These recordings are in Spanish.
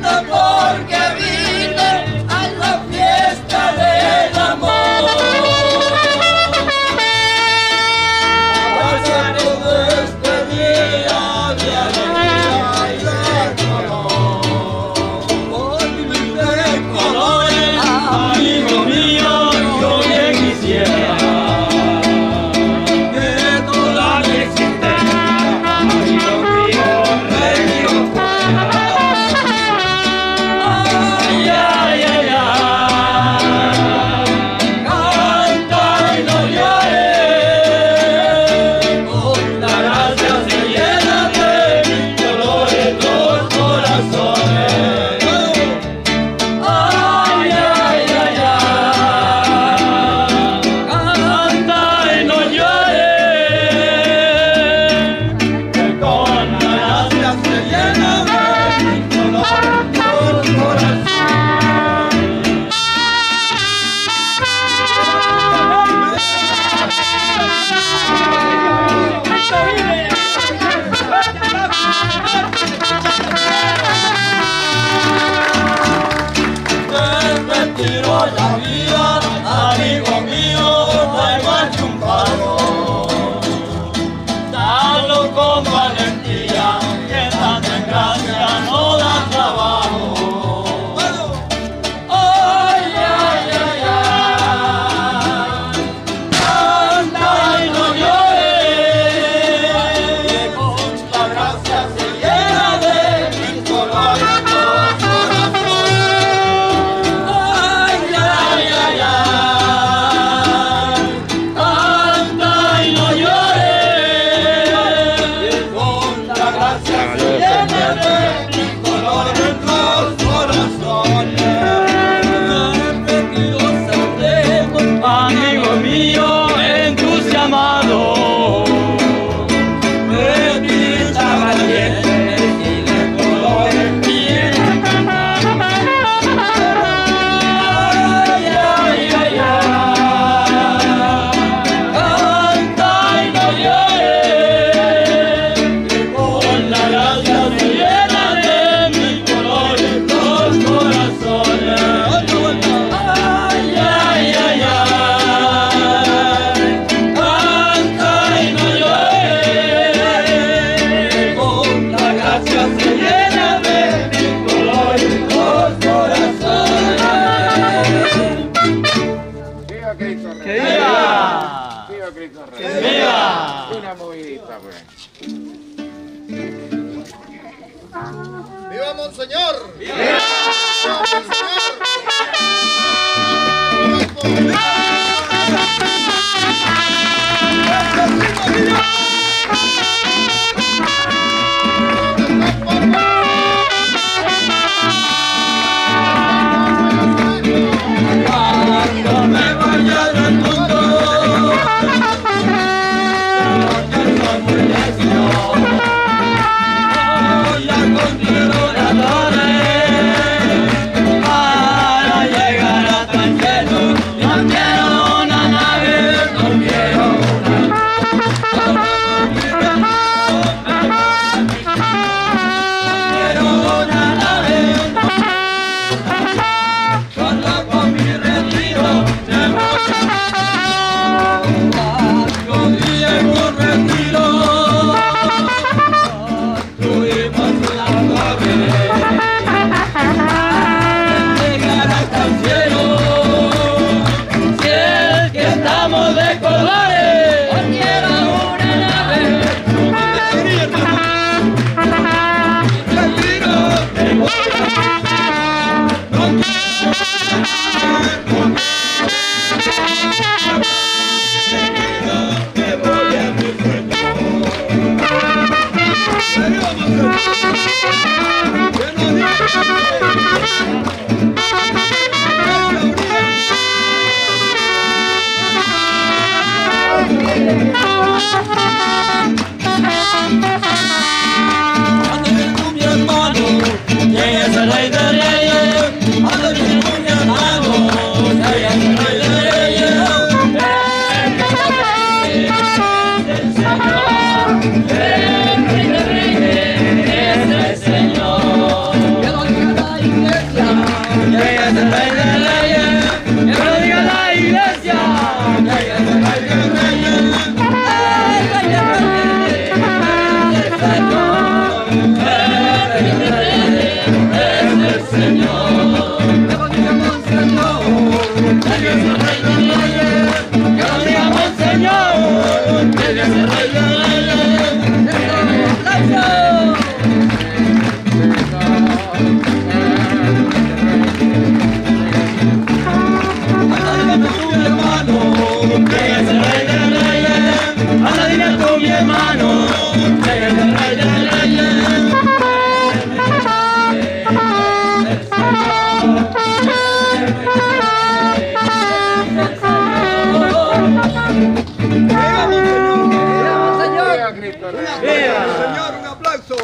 ¡Viva Monseñor! ¡Viva cuando me vaya del mundo, porque soy muy necio, voy a construir oradores para llegar hasta el cielo. No quiero una nave, no quiero una nave. Solo con mi retiro me voy a Diego retiro. Construimos una torre, llegar hasta el cielo. Si es que estamos de colores, o quiero una nave. Retiro, me voy a mi sueño. Ándale con mi hermano, que es el rey de reyes. Ándale con mi hermano, que es el rey de reyes. El Señor, el rey de reyes, es el Señor. Que los caballos Monseñor. Que lo diga Monseñor. Que Dios es rey de reyes. Que lo diga Monseñor. Que Dios es rey de reyes. ¡Aplausos! Anda dile tú mi hermano, que es el rey de reyes. Señor, un aplauso.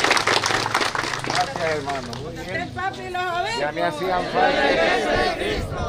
Gracias, hermano. Muy bien. Ya me hacían falta.